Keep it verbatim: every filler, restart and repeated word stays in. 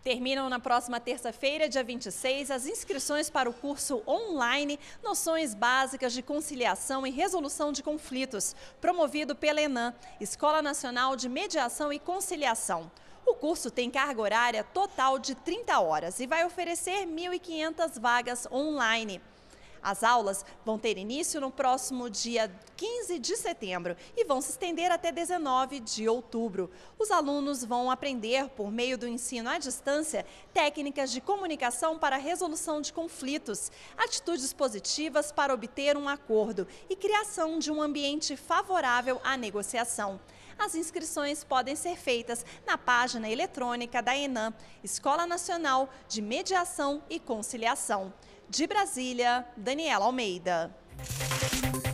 Terminam na próxima terça-feira, dia vinte e seis, as inscrições para o curso online Noções Básicas de Conciliação e Resolução de Conflitos, promovido pela ENAM, Escola Nacional de Mediação e Conciliação. O curso tem carga horária total de trinta horas e vai oferecer mil e quinhentas vagas online. As aulas vão ter início no próximo dia quinze de setembro e vão se estender até dezenove de outubro. Os alunos vão aprender, por meio do ensino à distância, técnicas de comunicação para a resolução de conflitos, atitudes positivas para obter um acordo e criação de um ambiente favorável à negociação. As inscrições podem ser feitas na página eletrônica da ENAM, Escola Nacional de Mediação e Conciliação. De Brasília, Daniela Almeida.